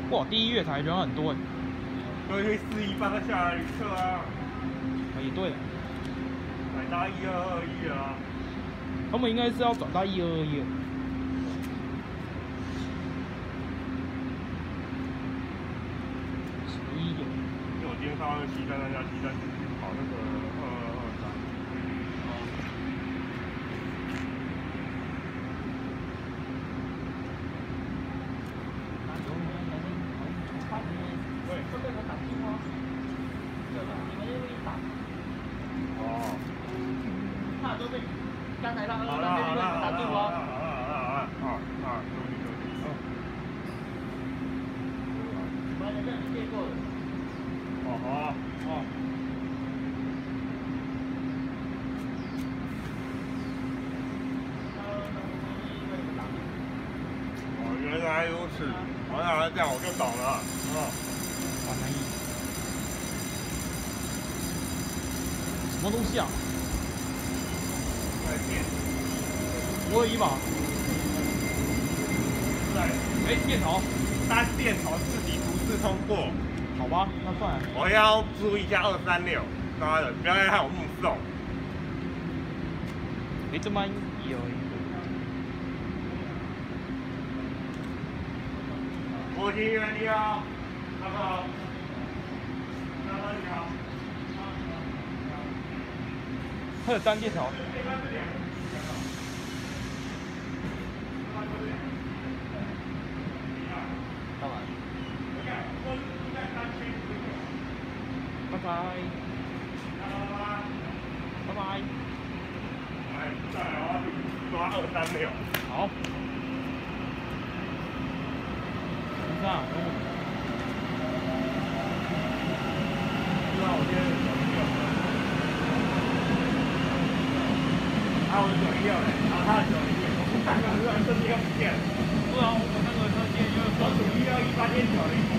哇，第一月台人很多哎。 就去418个下来旅客啊。 也对。 买搭1221啊。 他们应该是要转到1221。11有。 因为我今天看到那个西站那家西站跑那个2223。对，这边能打进吗？对吧？你们愿意打？哦。那都被刚才那个打进吗？我在这里借过的。原来如此，这样我就懂了。 好难译。什么东西啊？221吧。对。电头。 但电头自己独自通过。 好吧，那算了。 我要注意一下236，妈的，不要让我目送。 这么有一个。 国庆元你好，大哥好。大哥你好。 它有单电头。干嘛？拜拜。拜拜。 再来我抓236。 好。等一下， 我今天我的916嘞，他的901，我刚刚突然瞬间不见了。 不然我那个车线因为我属于要18.9的。